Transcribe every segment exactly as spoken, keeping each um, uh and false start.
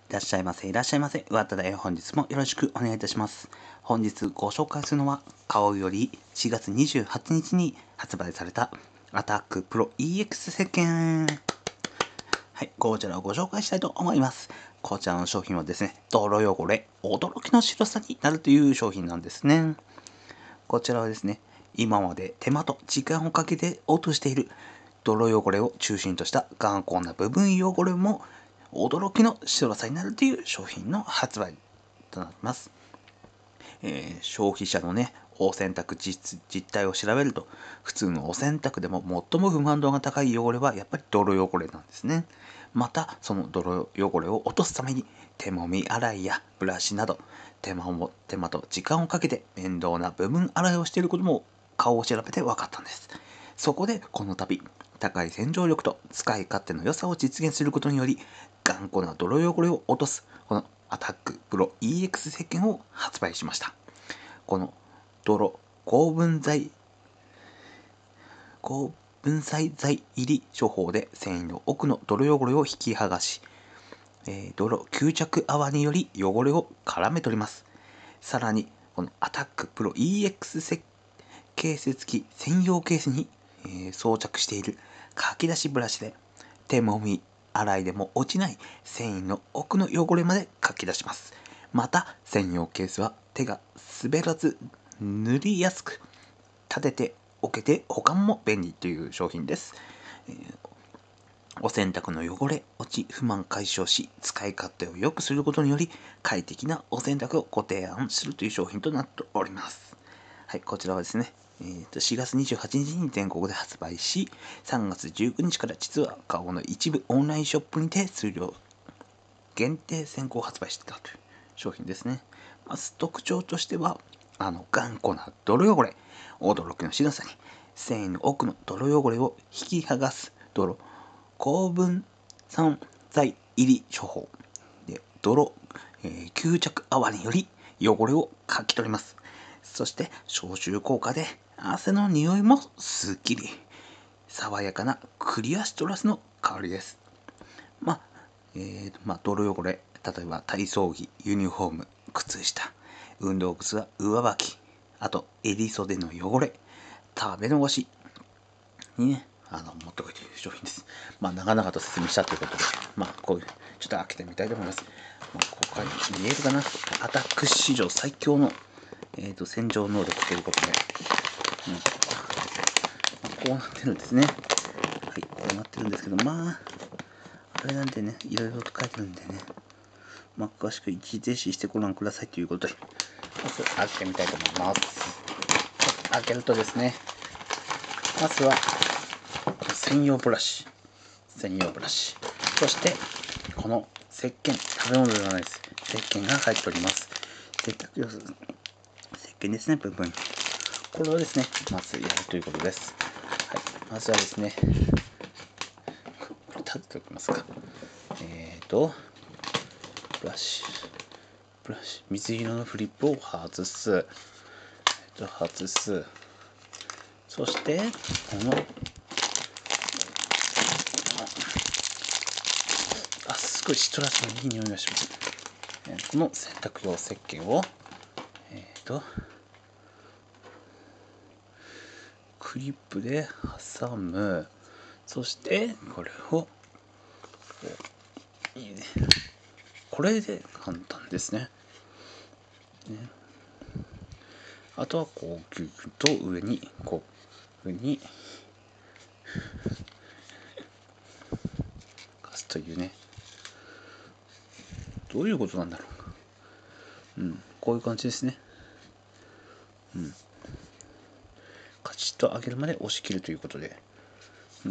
いらっしゃいませ、いらっしゃいませ。わただよ。本日もよろしくお願いいたします。本日ご紹介するのは、顔よりしがつにじゅうはちにちに発売されたアタックプロ イーエックス 石鹸。はい、こちらをご紹介したいと思います。こちらの商品はですね、泥汚れ、驚きの白さになるという商品なんですね。こちらはですね、今まで手間と時間をかけて落としている泥汚れを中心とした頑固な部分汚れも驚きの白さになるという商品の発売となります。えー、消費者のね、お洗濯 実, 実態を調べると、普通のお洗濯でも最も不満度が高い汚れはやっぱり泥汚れなんですね。また、その泥汚れを落とすために、手もみ洗いやブラシなど、手間も手間と時間をかけて面倒な部分洗いをしていることも顔を調べて分かったんです。そこでこの度、高い洗浄力と使い勝手の良さを実現することにより、頑固な泥汚れを落とす、このアタックプロ イーエックス 石鹸を発売しました。この泥高分剤高分散剤入り処方で繊維の奥の泥汚れを引き剥がし、えー、泥吸着泡により汚れを絡め取ります。さらにこのアタックプロ イーエックス ケース付き専用ケースに、えー、装着しているかき出しブラシで手もみ洗いでも落ちない繊維の奥の汚れまでかき出します。また専用ケースは手が滑らず塗りやすく、立てておけて保管も便利という商品です。えーお洗濯の汚れ落ち不満解消し、使い勝手を良くすることにより快適なお洗濯をご提案するという商品となっております。はい、こちらはですね、えー、としがつにじゅうはちにちに全国で発売し、さんがつじゅうくにちから実は顔の一部オンラインショップにて数量限定先行発売してたという商品ですね。まず特徴としては、あの頑固な泥汚れ、驚きの白さに繊維の奥の泥汚れを引き剥がす泥高分散剤入り処方で泥、えー、吸着泡により汚れをかき取ります。そして消臭効果で汗の匂いもすっきり、爽やかなクリアシトラスの香りです。まあ、えー、まあ、泥汚れ、例えば体操着、ユニフォーム、靴下、運動靴は上履き、あと襟袖の汚れ、食べ残しにね、あの持ってこいという商品です。まあ、長々と説明したということで、まあ、こういう、ちょっと開けてみたいと思います。まあ、ここから見えるかな、アタック史上最強の、えーと、洗浄能力ということで、うんまあ、こうなってるんですね。はい、こうなってるんですけど、まあ、あれなんでね、いろいろと書いてるんでね、まあ、詳しく一時停止してご覧くださいということで、まず開けてみたいと思います。開けるとですね、まずは専用ブラシ、専用ブラシ、そしてこの石鹸、食べ物ではないです。石鹸が入っております。せっかく石鹸ですね、部分。これをですね、まずやるということです。はい、まずはですね、これ立てておきますか。えーと、ブラシ、ブラシ、水色のフリップを外す。えっと、外す。そして、この、あ、すごいシトラスのいい匂いがします。この洗濯用石鹸を、えーと、クリップで挟む。そして、これを、いいね。これで簡単ですね。ね、あとはこうギュッと上にこういうふうに貸すというね、どういうことなんだろう。うん、こういう感じですね。うん、カチッと上げるまで押し切るということで、うん、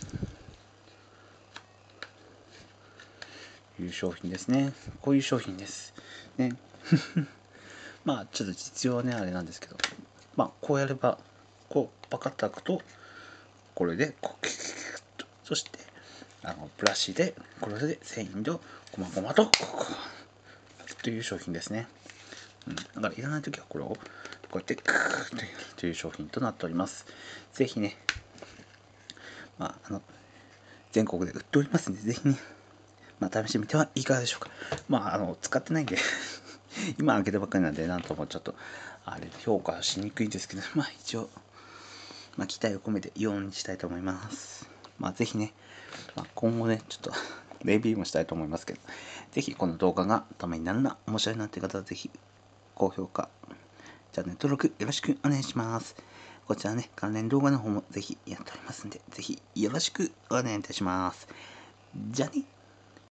いう商品ですね。こういう商品ですね。まあちょっと実用はねあれなんですけど、まあこうやればこうパカッと開くとこれでこうキュキュキュッと、そしてあのブラシでこれで繊維とごまごまとこうという商品ですね。うん、だからいらないときはこれをこうやってクーッとやるという商品となっております。ぜひね、まあ、あの全国で売っておりますので、ぜひね、 まあ、試してみてはいかがでしょうか。まあ、あの、使ってないんで今開けたばっかりなんで、なんともちょっと、あれ、評価しにくいんですけど、まあ、一応、まあ、期待を込めてよんにしたいと思います。まあ、ぜひね、まあ、今後ね、ちょっとレビューもしたいと思いますけど、ぜひこの動画がためになるな、面白いなっていう方は、ぜひ、高評価、チャンネル登録よろしくお願いします。こちらね、関連動画の方もぜひやっておりますんで、ぜひよろしくお願いいたします。じゃあね。